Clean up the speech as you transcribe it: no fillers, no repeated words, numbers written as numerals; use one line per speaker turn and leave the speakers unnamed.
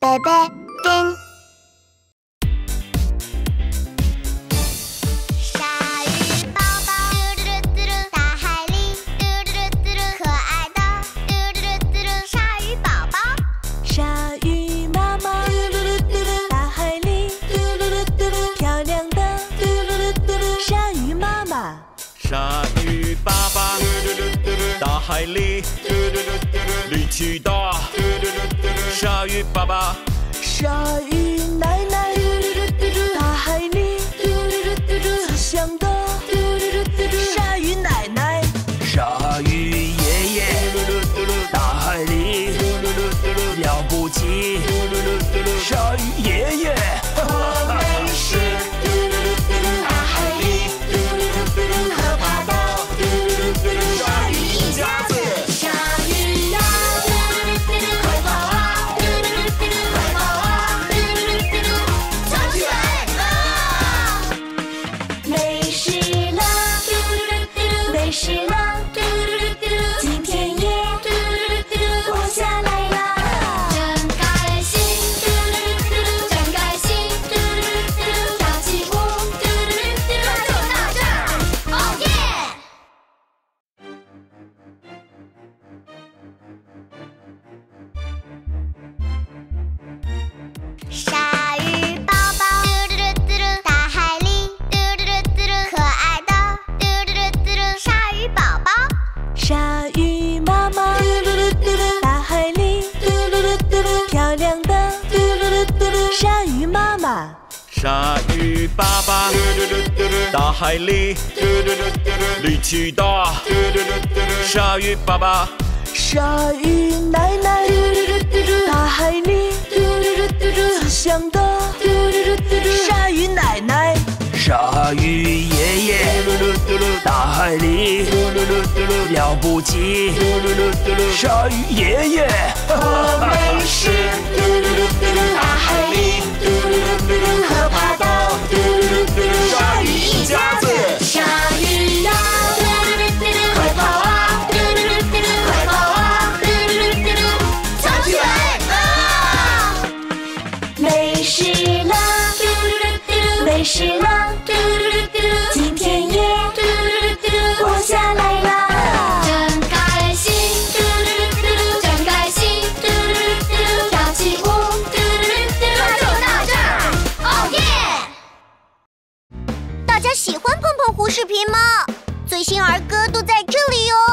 贝贝丁。鲨鱼宝宝，大海里可爱的鲨鱼宝宝。
鲨鱼妈妈，大海里漂亮的鲨鱼妈妈。
鲨鱼爸爸，大海里力气大。鲨鱼爸爸，
鲨鱼奶奶，大海里慈祥的鲨鱼奶奶。
鲨鱼爷爷，大海里了不起。鲨鱼爷爷，
我们是大海里可怕的鲨鱼一家子。鲨鱼呀，快跑啊，快跑啊，跳起来啊！没事了，没事了，今天也活下来了，真开心，真开心，跳起舞，那就到这儿，哦耶！鲨鱼宝宝，大海里可爱的鲨鱼宝宝。
鲨鱼妈妈，大海里漂亮的鲨鱼妈妈。
鲨鱼爸爸，大海里力气大。鲨鱼爸爸，
鲨鱼奶奶，大海里慈祥的鲨鱼奶奶。
鲨鱼爷爷，大海里了不起。鲨鱼爷爷，
我们是大海里可怕的鲨鱼一家子。鲨鱼呀，快跑啊，快跑啊，跳起来啊！没事了，没事了，今天也活下来了，真开心，真开心，跳起舞，那就到这儿，哦耶！大家喜欢碰碰胡视频吗？最新儿歌都在这里哟。